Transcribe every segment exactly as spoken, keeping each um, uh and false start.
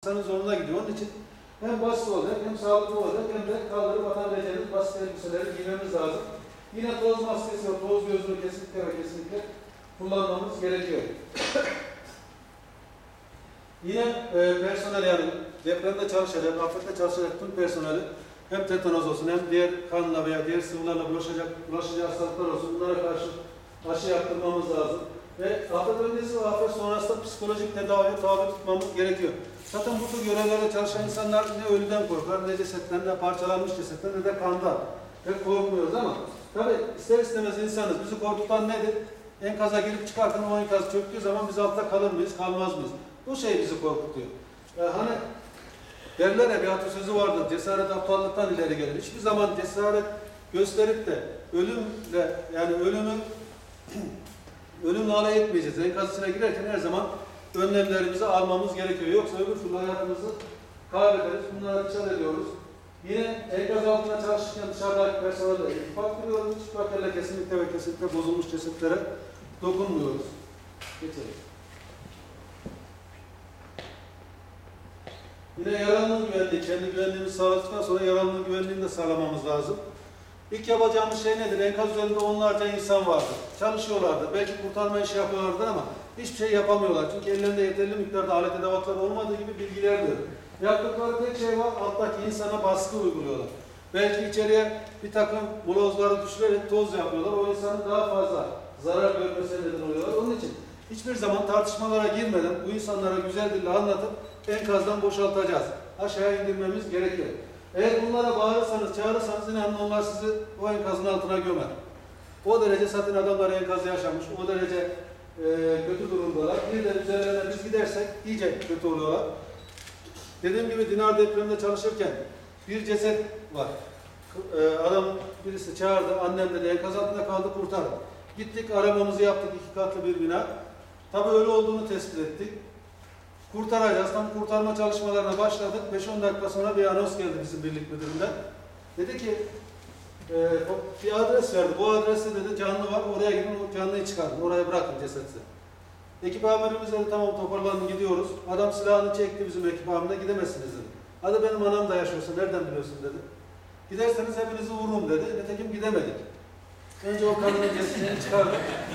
insanın zoruna gidiyor. Onun için hem basit olacak, hem sağlıklı olacak, hem de kaldırıp atabileceğimiz basit elbiseleri giymemiz lazım. Yine toz maskesi ve toz gözlüğü kesinlikle ve kesinlikle kullanmamız gerekiyor. Yine e, personel, yani depremde çalışacak, afette çalışacak tüm personeli hem tetanoz olsun, hem diğer kanla veya diğer sıvılarla bulaşacak, bulaşıcı hastalıklar olsun, bunlara karşı aşı yaptırmamız lazım. Ve afet öncesi ve afet sonrasında psikolojik tedaviye tabi tutmamız gerekiyor. Zaten bu tür görevlerde çalışan insanlar ne ölüden korkar, ne cesetten, ne parçalanmış cesetten, ne de kandan. Pek korkmuyoruz ama tabi ister istemez insanız. Bizi korkutan nedir? Enkaza girip çıkarken o enkaz çöktüğü zaman biz altta kalır mıyız, kalmaz mıyız? Bu şey bizi korkutuyor. Ee, hani derler ya, bir atasözü vardır, cesaret aptallıktan ileri gelir. Hiçbir zaman cesaret gösterip de ölümle, yani ölümü ölümle alay etmeyeceğiz. Enkaz içine girerken her zaman önlemlerimizi almamız gerekiyor. Yoksa öbür türlü hayatımızı kaybederiz. Bunlara dikkat ediyoruz. Yine enkaz altında çalışırken dışarıdaki personelle iltifat kuruyoruz. Çıplak kesinlikle ve kesinlikle bozulmuş cesetlere dokunmuyoruz. Geçelim. Yine yaralının güvenliği, kendi güvenliğimizi sağladıktan sonra yaralının güvenliğini de sağlamamız lazım. İlk yapacağımız şey nedir? Enkaz üzerinde onlarca insan vardır. Çalışıyorlardır. Belki kurtarma işi yapıyorlardır ama hiçbir şey yapamıyorlar. Çünkü ellerinde yeterli miktarda alet edevatlar olmadığı gibi bilgiler diyor. Yaptıkları tek şey var, alttaki insana baskı uyguluyorlar. Belki içeriye bir takım molozları düşürerek toz yapıyorlar. O insanın daha fazla zarar görmesine neden oluyorlar. Onun için hiçbir zaman tartışmalara girmeden bu insanlara güzel dille anlatıp enkazdan boşaltacağız. Aşağıya indirmemiz gerekiyor. Eğer bunlara bağırırsanız, çağırırsanız inanın onlar sizi o enkazın altına gömer. O derece zaten adamlar enkazı yaşamış, o derece e, kötü durumdalar. Bir de üzerlerine biz gidersek iyice kötü oluyorlar. Dediğim gibi Dinar depreminde çalışırken bir ceset var. E, adam birisi çağırdı, annem dedi enkaz altında kaldı, kurtarın. Gittik, aramamızı yaptık, iki katlı bir bina. Tabii öyle olduğunu tespit ettik. Kurtaracağız. Tam kurtarma çalışmalarına başladık. beş on dakika sonra bir anons geldi bizim birlik müdüründen. Dedi ki e, bir adres verdi. Bu adreste dedi canlı var. Oraya gidin, o canlıyı çıkarın. Oraya bırakın cesedi. Ekip amirimiz dedi tamam toparlanın gidiyoruz. Adam silahını çekti bizim ekip amirine, gidemezsiniz dedi. Hadi benim anam da yaşıyorsa nereden biliyorsun dedi. Giderseniz hepinizi vururum dedi. Nitekim gidemedik. Önce o kadının cesedini çıkardık.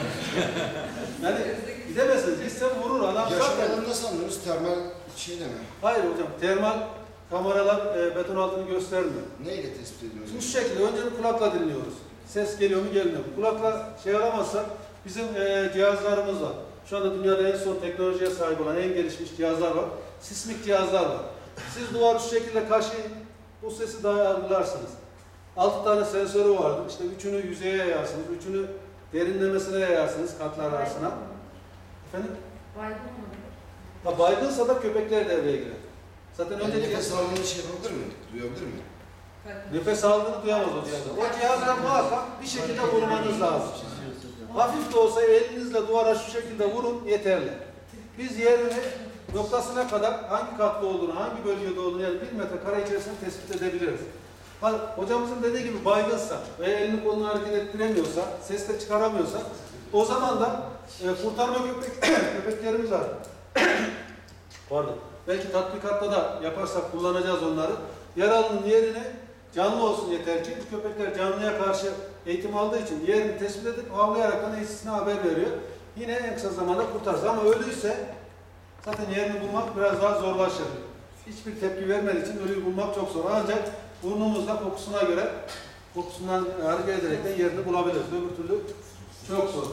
Yani gidemezsiniz. Gitsem vurur adam. Yaşamadan nasıl anlıyoruz? Termal şeyle mi? Hayır hocam. Termal kameralar e, beton altını göstermiyor. Neyle tespit ediyoruz? Şu şekilde önce bir kulakla dinliyoruz. Ses geliyor mu gelmiyor mu? Kulakla şey alamazsak bizim e, cihazlarımız var. Şu anda dünyada en son teknolojiye sahip olan en gelişmiş cihazlar var. Sismik cihazlar var. Siz duvarı şu şekilde kaşıyın. Bu sesi daha algılarsınız. Altı tane sensörü vardır. İşte üçünü yüzeye yayarsınız. Üçünü derinlemesine yayarsınız katlar arasına. Efendim? Baygın mı? Ha, baygınsa da köpekler devreye girer. Zaten Yani önce nefes aldığını şey yapabilir mi? Duyabilir mi? nefes aldığını duyamaz o cihazda. O cihazla muhakkak bir şekilde vurmanız lazım. Hafif de olsa elinizle duvara şu şekilde vurun yeterli. Biz yerini noktasına kadar hangi katlı olduğunu, hangi bölgede olduğunu yani bir metre kare içerisinde tespit edebiliriz. Ha, hocamızın dediği gibi baygınsa veya elini kolunu hareket ettiremiyorsa, ses de çıkaramıyorsa o zaman da e, kurtarma köpek, köpeklerimiz var. Pardon. Belki tatbikatta da yaparsak kullanacağız onları. Yaralının yerini canlı olsun yeter ki bu köpekler canlıya karşı eğitim aldığı için yerini tespit edip havlayarak eşisine haber veriyor. Yine en kısa zamanda kurtarırız ama ölüyse zaten yerini bulmak biraz daha zorlaşır. Hiçbir tepki vermediği için ölüyü bulmak çok zor. Ancak burnumuzda kokusuna göre kokusundan hareket ederek de yerini bulabiliriz. Öbür türlü çok zor.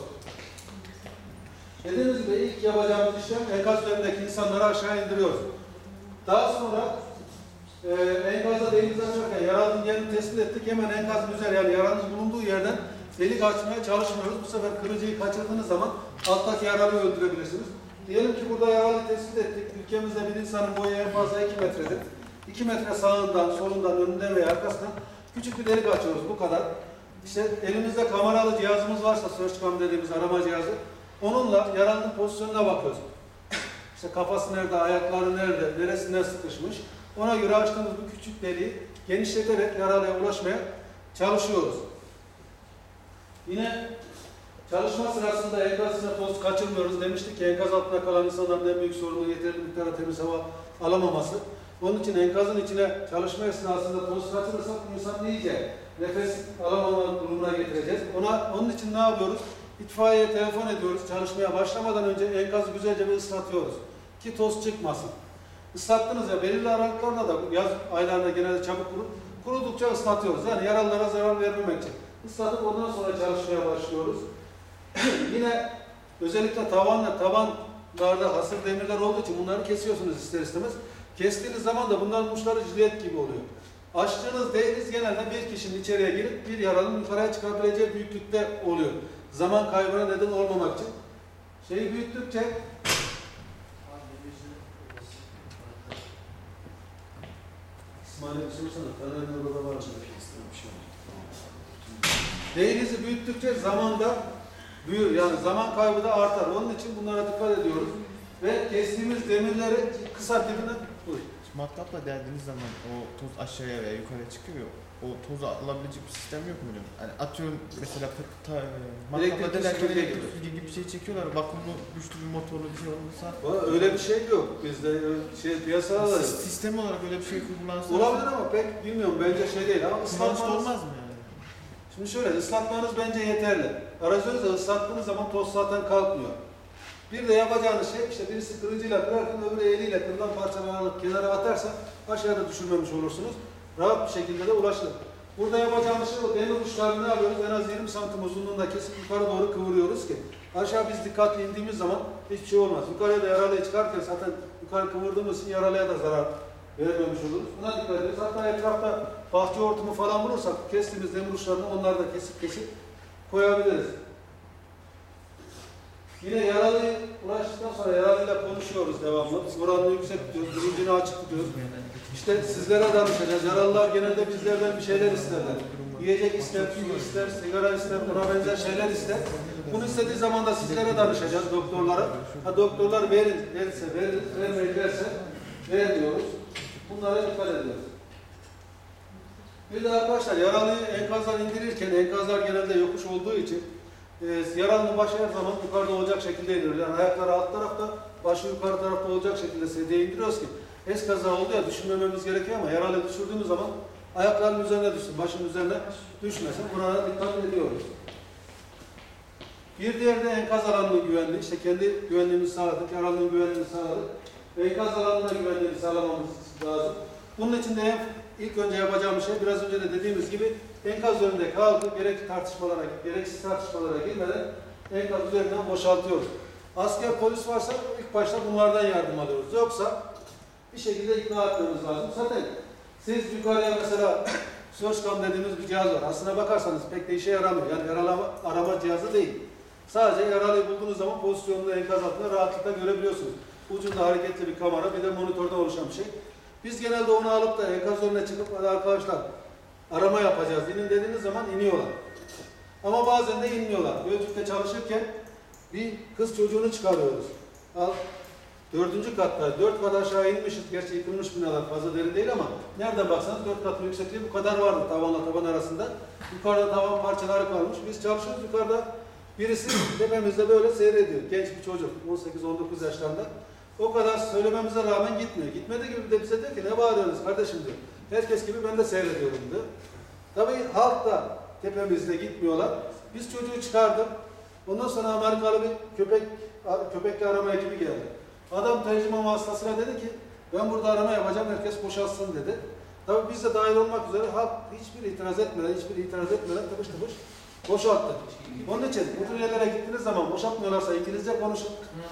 Dediğimiz gibi ilk yapacağımız işlem enkaz üzerindeki insanları aşağı indiriyoruz. Daha sonra e, enkazda deniz açarken yaralının yerini tespit ettik. Hemen enkazın üzeri yani yaranın bulunduğu yerden delik açmaya çalışmıyoruz. Bu sefer kırıcıyı kaçırdığınız zaman alttaki yaralıyı öldürebilirsiniz. Diyelim ki burada yaralıyı tespit ettik. Ülkemizde bir insanın boyu en fazla iki metredir. iki metre sağından, solundan, önünden veya arkasından küçük bir delik açıyoruz. Bu kadar. İşte elimizde kameralı cihazımız varsa, searchcam dediğimiz arama cihazı, onunla yaralının pozisyonuna bakıyoruz. İşte kafası nerede, ayakları nerede, neresinden sıkışmış. Ona göre açtığımız bu küçük deliği genişleterek yaralıya ulaşmaya çalışıyoruz. Yine çalışma sırasında enkaz içine toz kaçırmıyoruz. Demiştik ki enkaz altında kalan insanların en büyük sorunu yeterli miktarda temiz hava alamaması. Onun için enkazın içine çalışma esnasında toz kaçırırsak insan iyice nefes alamama durumuna getireceğiz. Ona, onun için ne yapıyoruz? İtfaiyeye telefon ediyoruz. Çalışmaya başlamadan önce enkazı güzelce bir ıslatıyoruz. Ki toz çıkmasın. Islattınız ya, belirli aralıklarla da yaz aylarında genelde çabuk kurur. Kurudukça ıslatıyoruz. Yani yaralılara zarar vermemek için. Islatıp ondan sonra çalışmaya başlıyoruz. Yine özellikle tavan ve tabanlarda hasır demirler olduğu için bunları kesiyorsunuz ister istemez. Kestiğiniz zaman da bunların uçları jilet gibi oluyor. Açtığınız değiniz genelde bir kişinin içeriye girip bir yaralının yukarıya çıkabileceği büyüklükte oluyor. Zaman kaybına neden olmamak için. Şeyi büyüttükçe İsmail'e bir sorsana. Taner'in orada var mı? Değinizi büyüttükçe zamanda büyür. Yani zaman kaybı da artar. Onun için bunlara dikkat ediyoruz. Ve kestiğimiz demirleri kısa dibine buyur. Matkapla deldiğiniz zaman o toz aşağıya veya yukarıya çıkıyor. O tozu alabilecek bir sistem yok mu hocam? Yani atıyorum mesela ta, matkapla Elektrik delerken süpürge elektrik süpürge gibi bir şey çekiyorlar. Vakumlu güçlü bir motorlu bir şey olursa. Valla öyle bir şey yok. Bizde şey piyasada da yok. Sistem olarak öyle bir şey kullansa. Olabilir ama pek bilmiyorum. Bence şey değil ama Kullanışlı ıslatmanız... olmaz mı yani? Şimdi şöyle, ıslatmanız bence yeterli. Aracınızı ıslattığınız zaman toz zaten kalkmıyor. Bir de yapacağınız şey, işte birisi kırıcıyla kırarken öbürü eliyle kırılan parçaları alıp kenara atarsa aşağıda düşürmemiş olursunuz. Rahat bir şekilde de ulaşılır. Burada yapacağımız şey o demir uçlarını ne yapıyoruz? En az yirmi santim uzunluğunda kesip yukarı doğru kıvırıyoruz ki aşağı biz dikkatli indiğimiz zaman hiçbir şey olmaz. Yukarıya da yaralıyı çıkarken zaten yukarı kıvırdığımız için yaralıya da zarar vermemiş oluruz. Buna dikkat ederiz. Hatta etrafta bahçe hortumu falan vurursak kestiğimiz demir uçlarını onları da kesip kesip koyabiliriz. Yine yaralıyı ulaştıktan sonra yaralıyla konuşuyoruz devamlı. Moralini yüksek tutuyoruz, bilincini açık tutuyoruz. İşte sizlere danışacağız. Yaralılar genelde bizlerden bir şeyler isterler. Yiyecek ister, su ister, sigara ister, buna benzer şeyler ister. Bunu istediği zaman da sizlere danışacağız, doktorlara. Ha doktorlar verin derse, verin, vermeyin derse vermiyoruz. Bunlara dikkat ediyoruz. Bir de arkadaşlar yaralıyı enkazdan indirirken, enkazlar genelde yokuş olduğu için e, yaralının başı her zaman yukarıda olacak şekilde indiriyoruz. Yani ayakları alt tarafta, başı yukarı tarafta olacak şekilde sedyeye indiriyoruz ki eskaza oldu ya düşünmememiz gerekiyor ama yaralıyı düşürdüğümüz zaman ayakların üzerine düşsün, başın üzerine düşmesin. Buna dikkat ediyoruz. Bir diğer de enkaz alanının güvenliği. İşte kendi güvenliğimizi sağladık, yaralının güvenliğini sağladık. Enkaz alanına güvenliğini sağlamamız lazım. Bunun için de en ilk önce yapacağımız şey biraz önce de dediğimiz gibi enkaz önünde kalkıp gerekli tartışmalara, gereksiz tartışmalara girmeden enkaz üzerinden boşaltıyoruz. Asker, polis varsa ilk başta bunlardan yardım alıyoruz. Yoksa bir şekilde ikna etmemiz lazım. Zaten siz yukarıya mesela search dediğimiz bir cihaz var. Aslına bakarsanız pek de işe yaramıyor. Yani yaralama arama cihazı değil. Sadece yaralıyı bulduğunuz zaman pozisyonunu enkaz altında rahatlıkla görebiliyorsunuz. Ucunda hareketli bir kamera, bir de monitörden oluşan bir şey. Biz genelde onu alıp da enkaz önüne çıkıp hadi arkadaşlar arama yapacağız. İnin dediğiniz zaman iniyorlar. Ama bazen de inmiyorlar. Gölcük'te çalışırken bir kız çocuğunu çıkarıyoruz. Al, dördüncü katta, dört kat aşağı inmişiz. Gerçi yıkılmış binalar fazla derin değil ama nereden baksanız dört katın yüksekliği bu kadar vardı tavanla taban arasında. Yukarıda tavan parçaları kalmış. Biz çalışıyoruz yukarıda. Birisi tepemizde böyle seyrediyor. Genç bir çocuk, on sekiz on dokuz yaşlarında. O kadar söylememize rağmen gitmiyor. Gitmediği gibi de bize diyor ki ne bağırıyorsunuz kardeşim diyor. Herkes gibi ben de seyrediyorum diyor. Tabii halk da tepemizde gitmiyorlar. Biz çocuğu çıkardık. Ondan sonra Amerikalı bir köpek köpekle arama ekibi geldi. Adam tercüman vasıtasıyla dedi ki ben burada arama yapacağım herkes boşalsın dedi. Tabii biz de dahil olmak üzere halk hiçbir itiraz etmeden, hiçbir itiraz etmeden tıpış tıpış boşalttı. Onun için bu tür yerlere gittiğiniz zaman boşaltmıyorlarsa İngilizce konuşun.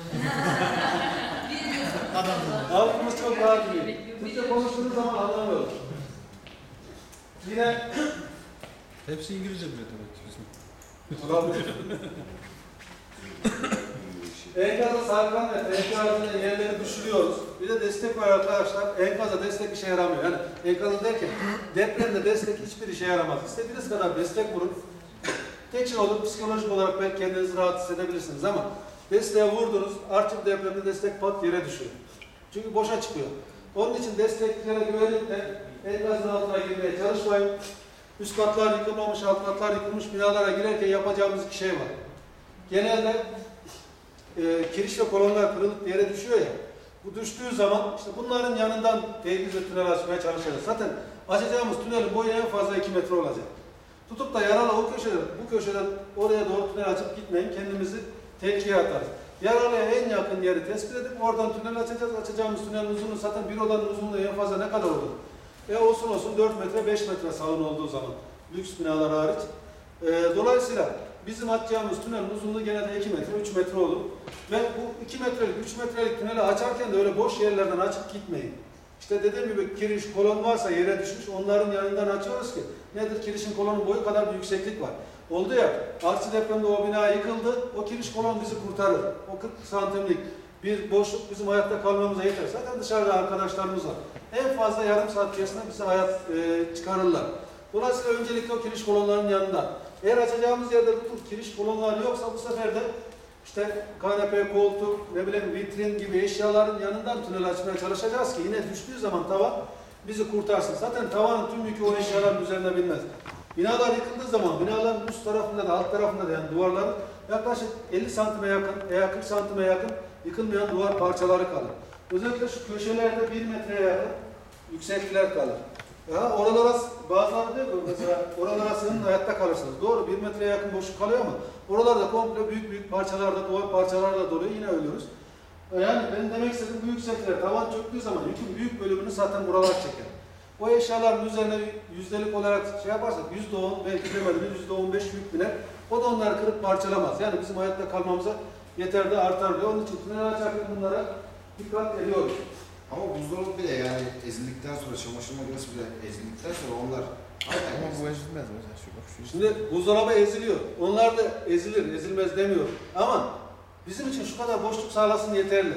Halkımız çok rahat biliyor. Türkçe konuştuğunuz zaman anlamıyorlar. Yine hepsi İngilizce biliyor demek ki bizim. olabilir. Enkazı sarkan ve enkazın yerleri düşürüyoruz. Bir de destek var arkadaşlar. Enkaza destek işe yaramıyor. Yani enkazı derken depremde destek hiçbir işe yaramaz. İstediğiniz kadar destek vurun. Teçhin olur, psikolojik olarak belki kendinizi rahat hissedebilirsiniz ama desteğe vurdunuz, artçı depremde destek pat yere düşüyor. Çünkü boşa çıkıyor. Onun için desteklere güvenip de enkazın altına girmeye çalışmayın. Üst katlar yıkılmamış, alt katlar yıkılmış binalara girerken yapacağımız iki şey var. Genelde e, kiriş ve kolonlar kırılıp yere düşüyor ya, Bu düştüğü zaman işte bunların yanından tehlikeli tünel açmaya çalışacağız. Zaten açacağımız tünelin boyu en fazla iki metre olacak. Tutup da yaralı o köşeden, bu köşeden oraya doğru tünel açıp gitmeyin, kendimizi tehlikeye atarız. Yaralıya en yakın yeri tespit edip oradan tünel açacağız. Açacağımız tünelin uzunluğu zaten bir odanın uzunluğu en fazla ne kadar olur? E olsun olsun dört metre, beş metre salon olduğu zaman. Lüks binalar hariç. E, dolayısıyla bizim açacağımız tünelin uzunluğu genelde iki metre, üç metre olur. Ve bu iki metrelik, üç metrelik tüneli açarken de öyle boş yerlerden açıp gitmeyin. İşte dediğim gibi kiriş, kolon varsa yere düşmüş, onların yanından açıyoruz ki nedir? Kirişin kolonun boyu kadar bir yükseklik var. Oldu ya, artçı depremde o bina yıkıldı, o kiriş kolon bizi kurtarır. O kırk santimlik bir boşluk bizim hayatta kalmamıza yeter. Zaten dışarıda arkadaşlarımız var. En fazla yarım saat içerisinde bize hayat e, çıkarırlar. Dolayısıyla öncelikle o kiriş kolonların yanında. Eğer açacağımız yerde bu tür kiriş kolonları yoksa bu sefer de işte kanepe, koltuk, ne bileyim vitrin gibi eşyaların yanından tünel açmaya çalışacağız ki yine düştüğü zaman tavan bizi kurtarsın. Zaten tavanın tüm yükü o eşyaların üzerine binmez. Binalar yıkıldığı zaman binaların üst tarafında da alt tarafında da yani duvarların yaklaşık elli santime yakın veya kırk santime yakın yıkılmayan duvar parçaları kalır. Özellikle şu köşelerde bir metreye yakın yükseklikler kalır. Ya oralara bazıları diyor ki mesela oralara sığının hayatta kalırsınız. Doğru bir metreye yakın boşluk kalıyor ama oralarda komple büyük büyük parçalarda, duvar parçalarla doluyor yine ölüyoruz. Yani benim demek istediğim bu yükseklikler tavan çöktüğü zaman yükün büyük bölümünü zaten buralar çeker. O eşyaların üzerine yüzdelik olarak şey yaparsak yüzde on belki demedim yüzde on beş yük biner. O da onları kırıp parçalamaz. Yani bizim hayatta kalmamıza yeter de artar diyor. Onun için tünel açarken bunlara dikkat ediyoruz. Ama buzdolabı bile yani ezildikten sonra, çamaşır makinesi bile ezildikten sonra onlar Ama bu ezilmez mesela şu bak şu. Şimdi buzdolabı eziliyor. Onlar da ezilir, ezilmez demiyor. Ama bizim için şu kadar boşluk sağlasın yeterli.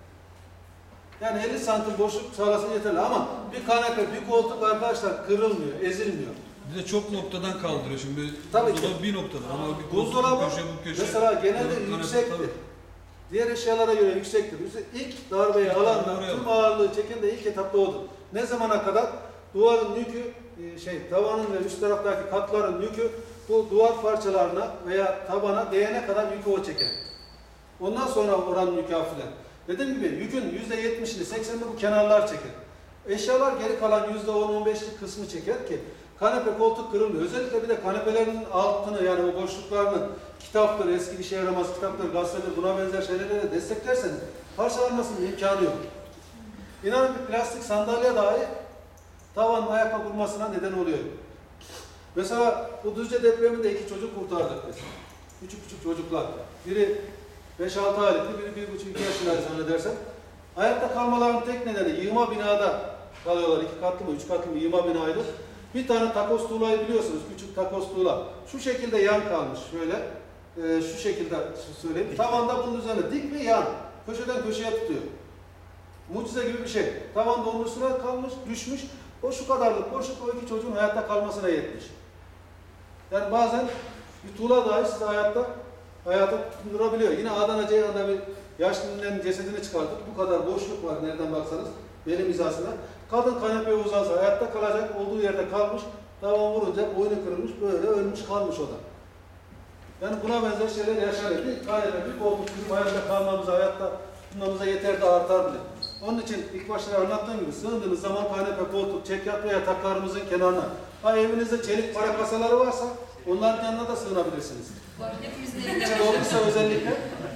Yani elli santim boşluk sağlasın yeterli ama bir kanepe, bir koltuk arkadaşlar kırılmıyor, ezilmiyor. Bir de çok noktadan kaldırıyor şimdi. Tabii ki. Buzdolabı bir noktada ama bir koltuk, Buzdolabı bu köşe bu köşe. mesela genelde Kanepe, yüksektir. tabii. Diğer eşyalara göre yüksektir. İlk darbeyi alan da tüm ağırlığı çeken de ilk etapta odur. Ne zamana kadar? Duvarın yükü, şey tavanın ve üst taraftaki katların yükü bu duvar parçalarına veya tabana değene kadar yükü o çeker. Ondan sonra oranın yükü hafifler. Dediğim gibi yükün yüzde yetmişini, seksenini bu kenarlar çeker. Eşyalar geri kalan yüzde on on beşlik kısmı çeker ki kanepe koltuk kırılmıyor. Özellikle bir de kanepelerin altını yani o boşluklarını kitaptır, eski işe yaramaz kitaptır, gazetedir buna benzer şeylerle desteklerseniz parçalanmasının imkanı yok. İnanın bir plastik sandalye dahi tavanın ayakta vurmasına neden oluyor. Mesela bu Düzce depreminde iki çocuk kurtardık biz. Küçük küçük çocuklar. Biri beş altı aylıktı, biri bir buçuk iki yaşındaydı zannedersem. Ayakta kalmalarının tek nedeni yığma binada kalıyorlar. İki katlı mı, üç katlı mı yığma binaydı. Bir tane takos tuğlayı biliyorsunuz, küçük takos tuğla. Şu şekilde yan kalmış şöyle. Ee, şu şekilde söyleyeyim. Tavanda bunun üzerine dik ve yan. Köşeden köşeye tutuyor. Mucize gibi bir şey. Tavanda onun üstüne kalmış, düşmüş. O şu kadarlık boşluk o iki çocuğun hayatta kalmasına yetmiş. Yani bazen bir tuğla dahi sizi hayatta hayata tutundurabiliyor. Yine Adana Ceyhan'da bir yaşlının cesedini çıkardık. Bu kadar boşluk var nereden baksanız. Benim hizasına. Kadın kanepeye uzansa hayatta kalacak, olduğu yerde kalmış. Tavan vurunca boynu kırılmış, böyle ölmüş kalmış o da. Yani buna benzer şeyler yaşanıyor. Bir kanepe, bir koltuk bizim hayatta kalmamıza, hayatta tutmamıza yeter de artar bile. Onun için ilk başta anlattığım gibi sığındığınız zaman kanepe, koltuk, çekyat ve yataklarımızın kenarına. Ha evinizde çelik para kasaları varsa onların yanına da sığınabilirsiniz. Var, hepimizin elinde. İçinde olursa özellikle.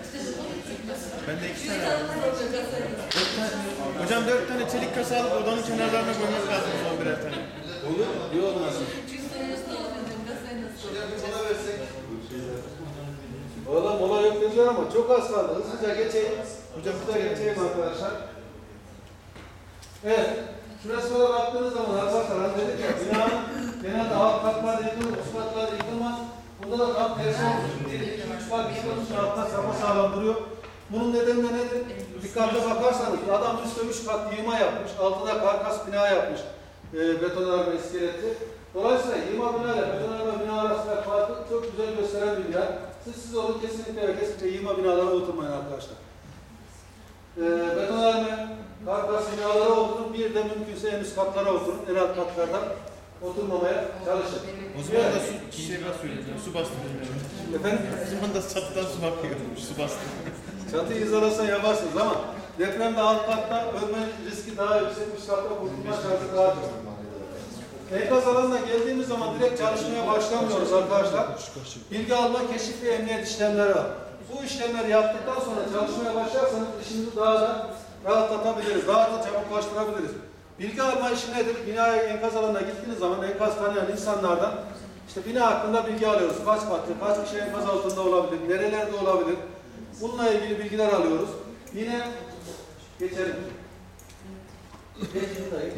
Ben de iki tane. Dört tane. Hocam dört tane çelik kasa alıp odanın kenarlarına koymak lazım o zaman birer tane. Olur, iyi olmasın. Valla mola yok dediler ama çok az kaldı. Hızlıca geçeyim. Hocam Hızlıca geçeyim arkadaşlar. Evet. Şurasına baktığınız zaman arkadaşlar hani dedik ya binanın genelde alt katlar yıkılır, üst katlar yıkılmaz. Bunda da tam tersi olmuş. Bir, iki, üç kat yıkılmış, altına sapasağlam duruyor. Bunun nedeni de nedir? Dikkatle bakarsanız adam üstte üç kat yığma yapmış, altına karkas bina yapmış. E, betonarme iskeletli. Dolayısıyla yığma bina ile betonarme bina arasında farkı çok güzel gösteren bir yer. Siz siz olun kesinlikle ve kesinlikle yığma binalara oturmayın arkadaşlar. E, betonarme, karkas binalara oturun, bir de mümkünse en üst katlara oturun, en alt katlardan oturmamaya çalışın. O zaman da su şey biraz söyleyeyim. Su bastı. Efendim? O zaman da çatıdan su bakıyor. Su bastı. Çatı izolasyon yaparsınız ama Depremde alt katta ölme riski daha yüksek, üst katta kurtulma şansı daha çok. Enkaz alanına geldiğimiz zaman direkt çalışmaya başlamıyoruz arkadaşlar. Bilgi alma, keşif ve emniyet işlemleri var. Bu işlemleri yaptıktan sonra çalışmaya başlarsanız işimizi daha da rahatlatabiliriz, daha da çabuklaştırabiliriz. Bilgi alma işi nedir? Binaya, enkaz alanına gittiğiniz zaman enkaz tanıyan insanlardan işte bina hakkında bilgi alıyoruz. Kaç katlı, kaç kişi enkaz altında olabilir, nerelerde olabilir? Bununla ilgili bilgiler alıyoruz. Yine geçelim. Geçelim dayı.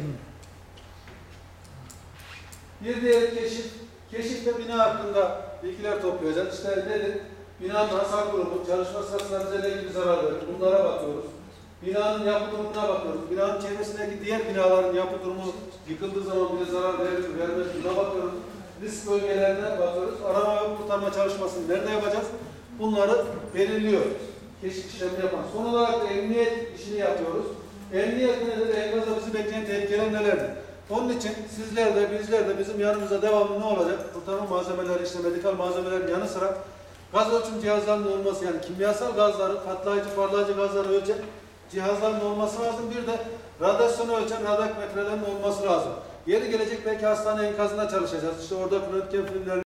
Bir diğer keşif, keşifte bina hakkında bilgiler toplayacağız. İşte nedir? Binanın hasar durumu, çalışma sırasında bize ne gibi zarar verir? Bunlara bakıyoruz. Binanın yapı durumuna bakıyoruz. Binanın çevresindeki diğer binaların yapı durumu yıkıldığı zaman bize zarar verir mi, vermez mi? Buna bakıyoruz. Risk bölgelerine bakıyoruz. Arama ve kurtarma çalışmasını nerede yapacağız? Bunları belirliyor. Keşif işlemi yapan. Son olarak da emniyet işini yapıyoruz. Emniyet nedir? Enkazda bizi bekleyen tehlikeler nelerdir? Onun için sizler de bizler de bizim yanımızda devamlı ne olacak? Kurtarma malzemeleri, işte medikal malzemelerin yanı sıra gaz ölçüm cihazlarının olması, yani kimyasal gazları, patlayıcı, parlayıcı gazları ölçen cihazların olması lazım. Bir de radyasyonu ölçen radyakmetrelerin olması lazım. Yeri gelecek belki hastane enkazında çalışacağız. İşte orada röntgen filmleri